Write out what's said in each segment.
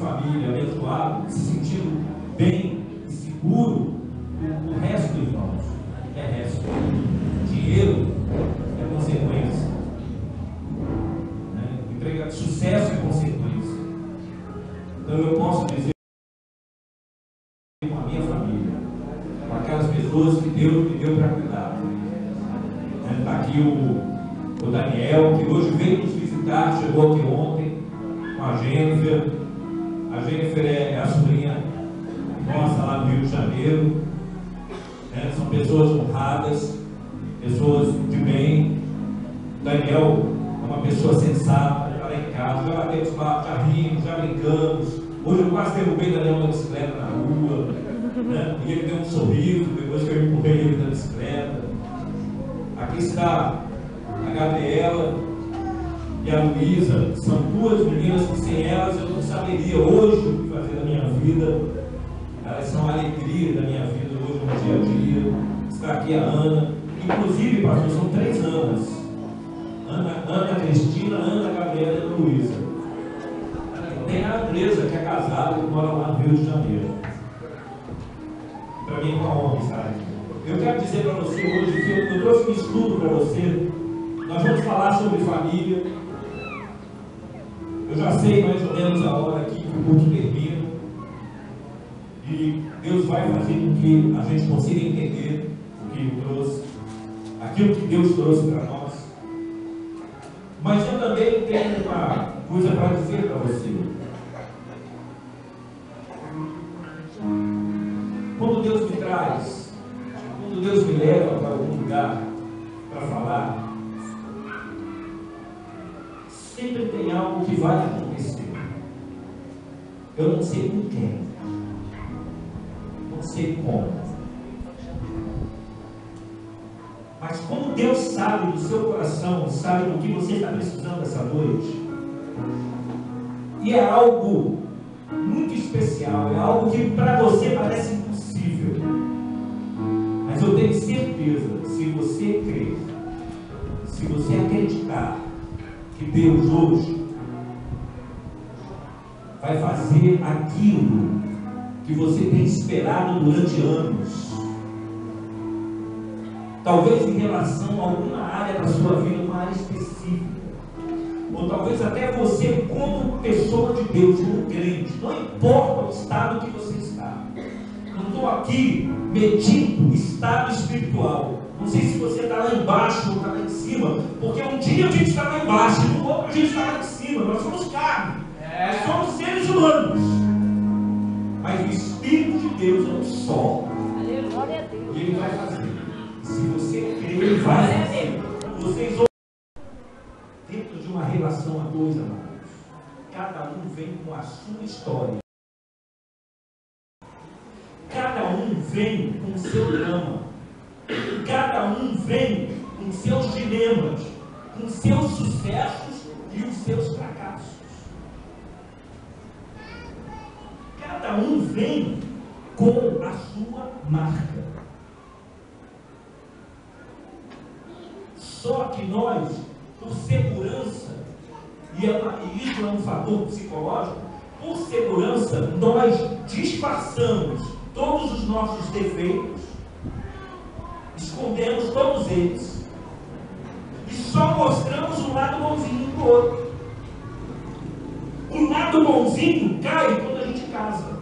família, abençoado, se sentindo bem e seguro, o resto, irmãos, é resto. Dinheiro é consequência. Né? Sucesso é consequência. Então eu posso dizer com a minha família, com aquelas pessoas que Deus me deu para cuidar. Está aqui o Daniel, que hoje veio nos visitar, chegou aqui ontem, com a Jennifer. A Jennifer é a sobrinha nossa lá do Rio de Janeiro. São pessoas honradas, pessoas de bem. Daniel é uma pessoa sensata, está lá em casa, já batemos papo, já rimos, já brincamos. Hoje eu quase derrubei Daniel da bicicleta na rua, né? E ele deu um sorriso depois que eu empurrei ele da bicicleta. Aqui está a Gabriela e a Luísa, são duas meninas que sem elas eu não saberia hoje o que fazer da minha vida. Elas são a alegria da minha vida hoje no dia a dia. Está aqui a Ana, inclusive, pastor, são 3 Anas. Ana Cristina, Ana Gabriela e Ana Luísa. Tem a Andresa, que é casada, que mora lá no Rio de Janeiro. Para mim é uma honra estar aqui. Eu quero dizer para você hoje que eu trouxe um estudo para você. Nós vamos falar sobre família. Eu já sei mais ou menos a hora aqui que o culto termina. E Deus vai fazer com que a gente consiga entender o que Ele trouxe, aquilo que Deus trouxe para nós. Mas eu também tenho uma coisa para dizer para você. Quando Deus me traz, quando Deus me leva para algum lugar para falar, sempre tem algo que vai acontecer. Eu não sei com quem, não sei como, mas como Deus sabe do seu coração, sabe do que você está precisando essa noite, e é algo muito especial, é algo que para você parece impossível, mas eu tenho certeza, se você crer, se você acreditar, que Deus hoje vai fazer aquilo que você tem esperado durante anos, talvez em relação a alguma área da sua vida, uma área específica, ou talvez até você como pessoa de Deus, como crente, não importa o estado que você está. Não estou aqui medindo estado espiritual. Não sei se você está lá embaixo ou está lá em cima, porque um dia a gente está lá embaixo e no outro a gente está lá em cima. Nós somos carne, nós somos seres humanos, mas o Espírito de Deus é um só, e Ele vai fazer. Se você crer, Ele vai fazer. Vocês dentro de uma relação a dois, amados, cada um vem com a sua história, cada um vem com o seu drama, cada um vem com seus dilemas, com seus sucessos e os seus fracassos. Cada um vem com a sua marca. Só que nós, por segurança, e isso é um fator psicológico, por segurança, nós disfarçamos todos os nossos defeitos, escondemos todos eles e só mostramos o lado bonzinho do outro. O lado bonzinho cai quando a gente casa.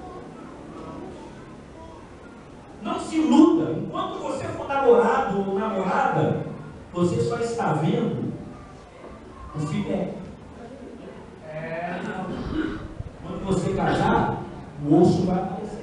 Não se iluda. Enquanto você for namorado ou namorada, você só está vendo o feedback. Quando você casar, o osso vai aparecer.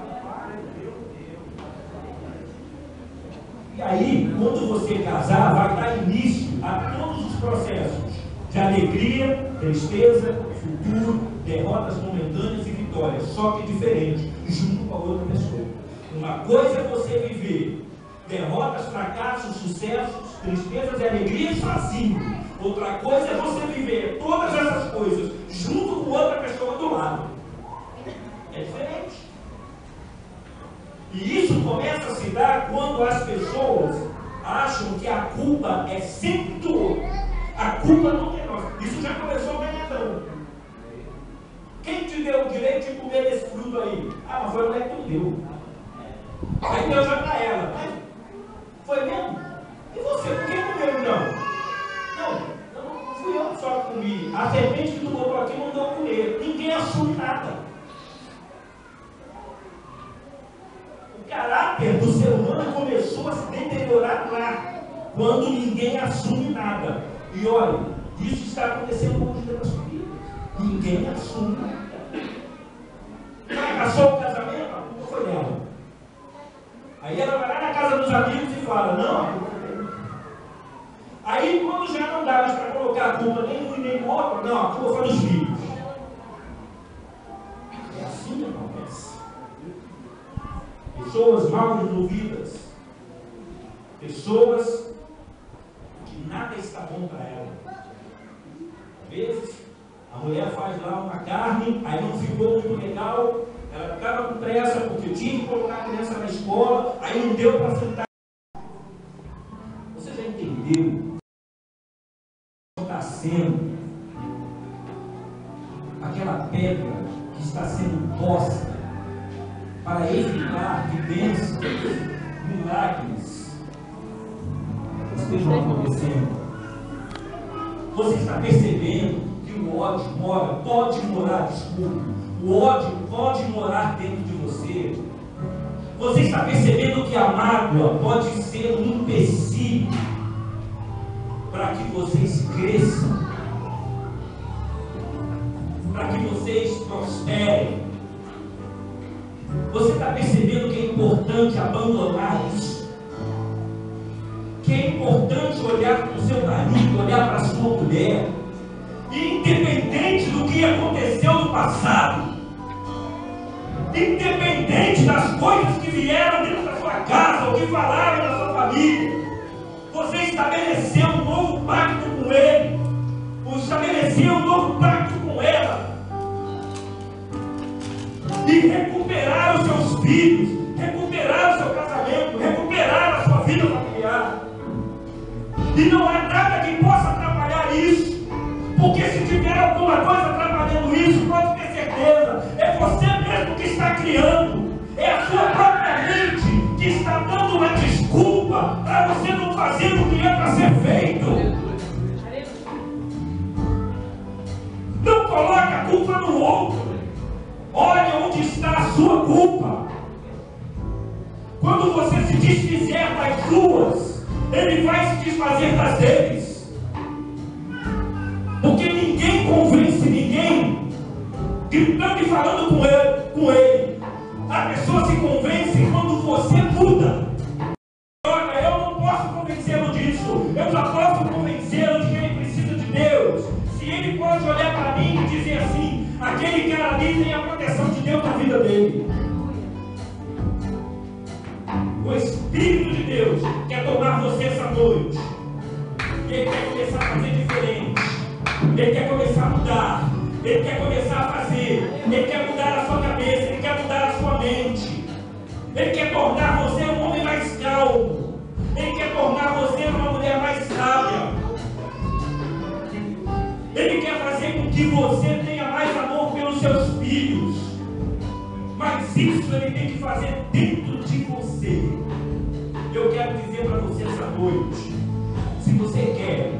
E aí, quando você casar, vai dar início a todos os processos de alegria, tristeza, futuro, derrotas momentâneas e vitórias, só que diferente, junto com a outra pessoa. Uma coisa é você viver derrotas, fracassos, sucessos, tristezas e alegrias sozinho. Outra coisa é você viver todas essas coisas junto com outra pessoa do lado. É diferente. E isso começa a se dar quando as pessoas acham que a culpa é sempre do outro. A culpa não é nossa. Isso já começou bem então. Quem te deu parar lá, quando ninguém assume nada. E olha, isso está acontecendo hoje nas famílias. Ninguém assume nada. Fracassou o casamento, a culpa foi dela. Aí ela vai lá na casa dos amigos e fala, não, a culpa foi dela. Aí quando já não dá mais para colocar a culpa nem um nem no outro, não, a culpa foi dos filhos. É assim que acontece. Pessoas mal resolvidas, pessoas que nada está bom para ela. Às vezes, a mulher faz lá uma carne, aí não ficou muito legal, ela ficava com pressa porque tinha que colocar a criança na escola, aí não deu para sentar. Você já entendeu? Está sendo aquela pedra que está sendo posta para evitar que bênçãos, milagres estejam acontecendo. Você está percebendo que o ódio pode morar, o ódio pode morar dentro de você. Você está percebendo que a mágoa pode ser um empecilho para que vocês cresçam, para que vocês prosperem. Você está percebendo que é importante abandonar isso? Que é importante olhar para o seu marido, olhar para a sua mulher, e independente do que aconteceu no passado, independente das coisas que vieram dentro da sua casa, ou que falaram da sua família, você estabeleceu um novo pacto com ele, ou estabeleceu um novo pacto com ela, e recuperar os seus filhos, recuperar o seu casamento, recuperar a sua vida familiar. E não há nada que possa atrapalhar isso, porque se tiver alguma coisa atrapalhando isso, pode ter certeza, é você mesmo que está criando, é a sua própria mente que está dando uma desculpa para você não fazer o que é para ser feito. Não coloque a culpa no outro. Olha onde está a sua culpa. Quando você se desfizer das suas, ele vai se desfazer das deles. Porque ninguém convence ninguém gritando e falando com ele. A pessoa se convence quando você muda. Olha, eu não posso convencê-lo disso. Eu já posso convencê-lo de que ele precisa de Deus. Se ele pode olhar para mim e dizer assim, aquele cara ali tem a proteção de Deus na vida dele. O Espírito de Deus quer tomar você essa noite. Ele quer começar a fazer diferente. Ele quer começar a mudar. Ele quer começar a fazer. Ele quer mudar a sua cabeça. Ele quer mudar a sua mente. Ele quer tornar você um homem mais calmo. Ele quer tornar você uma mulher mais sábia. Ele quer fazer com que você tenha mais amor pelos seus filhos. Mas isso ele tem que fazer dentro de você. Eu quero dizer para você essa noite, se você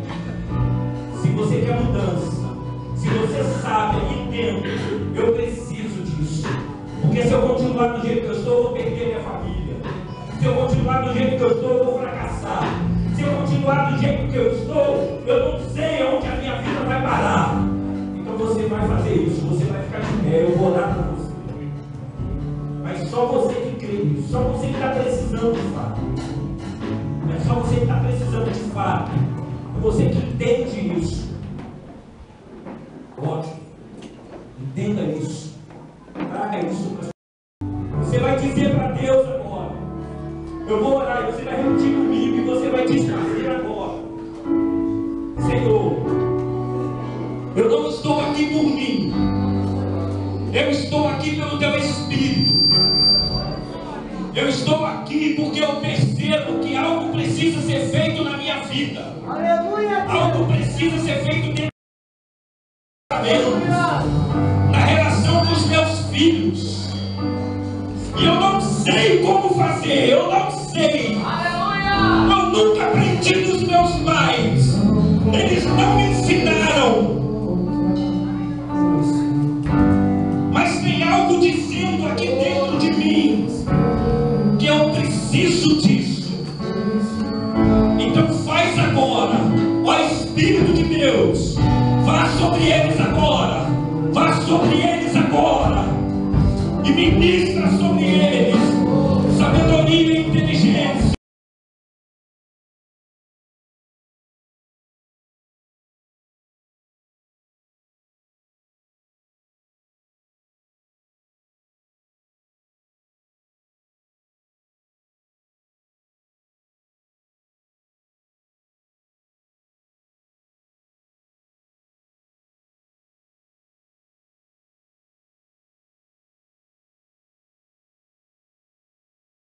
quer mudança, se você sabe e entende, eu preciso disso. Porque se eu continuar do jeito que eu estou, eu vou perder minha família. Se eu continuar do jeito que eu estou, eu vou fracassar. Se eu continuar do jeito que eu estou, eu não sei onde a minha vida vai parar. Então você vai fazer isso, você vai ficar de pé, eu vou orar para você. Mas só você que crê nisso, só você que está precisando de fato. É só você que está precisando de fato. É você que entende isso. Ótimo. Entenda isso. Traga isso para você. Você vai dizer para Deus agora. Eu vou orar e você vai repetir comigo e você vai desfazer agora. Senhor, eu não estou aqui por mim. Eu estou aqui pelo Teu Espírito. Eu estou aqui porque eu percebo que algo precisa ser feito na minha vida. Aleluia. Algo precisa ser feito dentro do meu casamento, na relação com os meus filhos. E eu não sei como fazer, eu não sei. Aleluia. Eu nunca aprendi dos meus pais. Eles não me ensinaram. Mas tem algo dizendo aqui dentro de mim que eu preciso disso. sobre eles agora. Vá sobre eles agora. E ministra sobre eles sabedoria.